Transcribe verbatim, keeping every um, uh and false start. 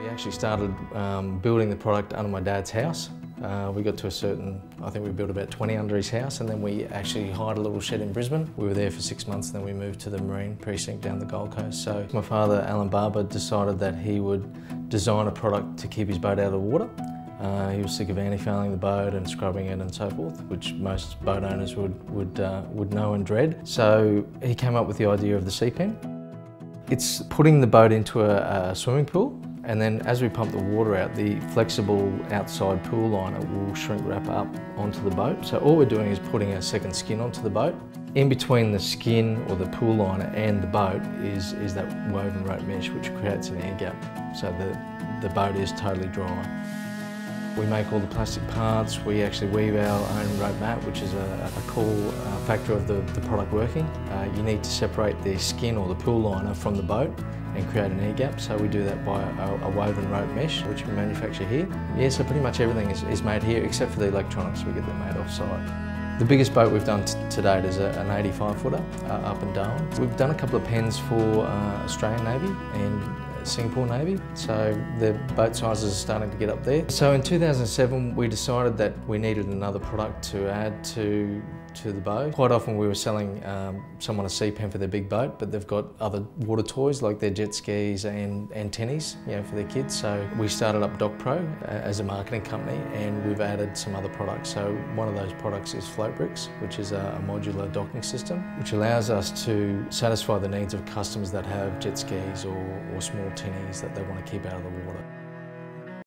We actually started um, building the product under my dad's house. Uh, we got to a certain, I think we built about twenty under his house, and then we actually hired a little shed in Brisbane. We were there for six months and then we moved to the Marine Precinct down the Gold Coast. So my father, Alan Barber, decided that he would design a product to keep his boat out of the water. Uh, he was sick of anti-fouling the boat and scrubbing it and so forth, which most boat owners would, would, uh, would know and dread. So he came up with the idea of the Sea Pen. It's putting the boat into a, a swimming pool, and then as we pump the water out, the flexible outside pool liner will shrink wrap up onto the boat. So all we're doing is putting a second skin onto the boat. In between the skin or the pool liner and the boat is, is that woven rope mesh, which creates an air gap, so the, the boat is totally dry. We make all the plastic parts. We actually weave our own rope mat, which is a, a cool uh, factor of the, the product working. Uh, you need to separate the skin or the pool liner from the boat and create an air gap, so we do that by a, a woven rope mesh, which we manufacture here. Yeah, so pretty much everything is, is made here except for the electronics. We get them made off-site. The biggest boat we've done to date is a, an eighty-five footer uh, up in Darwin. We've done a couple of pens for uh, Australian Navy and Singapore Navy, so the boat sizes are starting to get up there. So in two thousand seven we decided that we needed another product to add to to the boat. Quite often we were selling um, someone a Sea Pen for their big boat, but they've got other water toys like their jet skis and antennas, you know, for their kids. So we started up Dock Pro as a marketing company, and we've added some other products. So one of those products is Float Bricks, which is a, a modular docking system, which allows us to satisfy the needs of customers that have jet skis or, or small tinnies that they want to keep out of the water.